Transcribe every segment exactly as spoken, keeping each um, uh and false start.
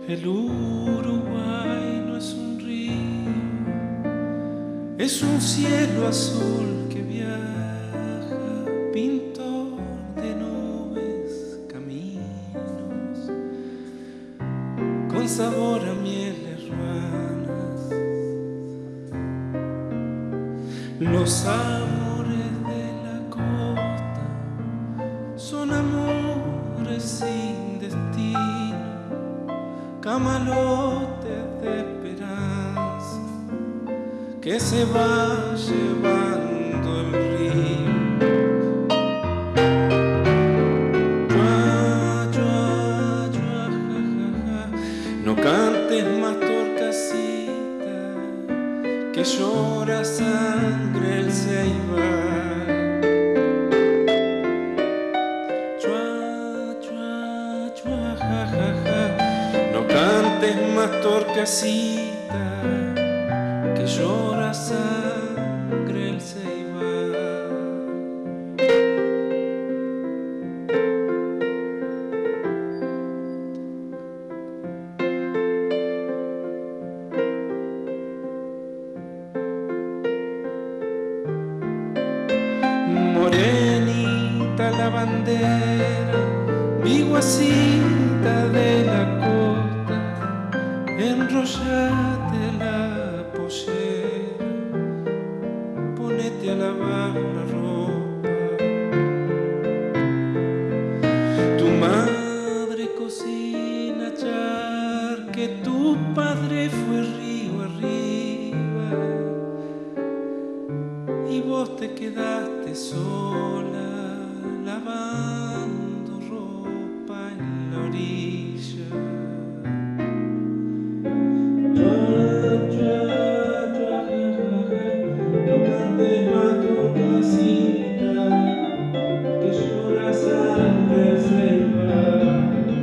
El Uruguay no es un río, es un cielo azul que viaja, pintor de nubes, caminos, con sabor a mieles ruanas. Los amores de la costa son amores sin destino, camalotes de esperanza que se va llevando el río. Chua, chua, chua, ja, ja, ja. No cantes más, torcasita, que llora sangre el ceibal. Chua, chua, chua, ja, ja, ja. No cantes más, torcasita, que llora sangre el ceibal. Morenita la bandera, viguacita de la costa, enrollate la pollera, ponete a lavar la ropa. Tu madre cocina char, que tu padre fue río arriba, y vos te quedaste sola lavando ropa en la orilla. No cantes más, torcasita, que llora sangre el ceibal.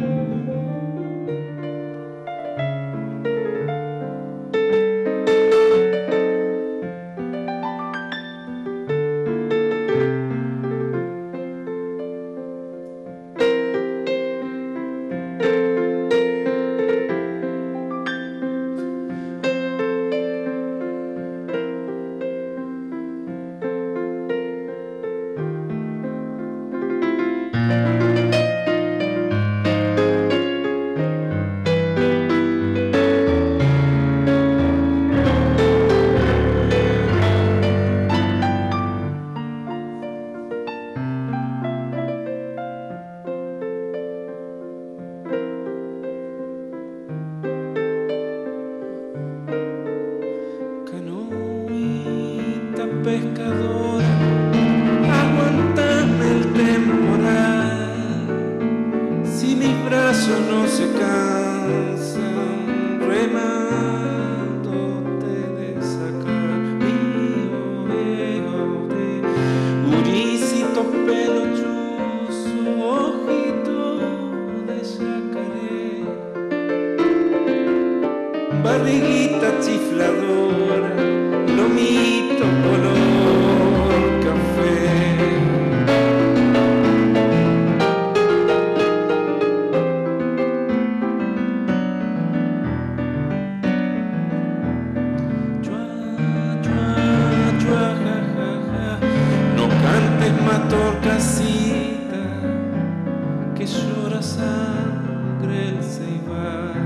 Pescadora, aguantame el temporal, si mis brazos no se cansan remándote de sacar. Vivo, vivo de uricito, pelo chuzo, ojito de yacaré, barriguita chifladora, lomito color café. Chua, chua, chua, ja, ja, ja. No cantes más, torcasita, que llora sangre el ceibal.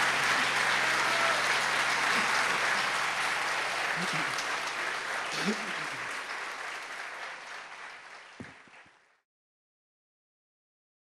Thank you.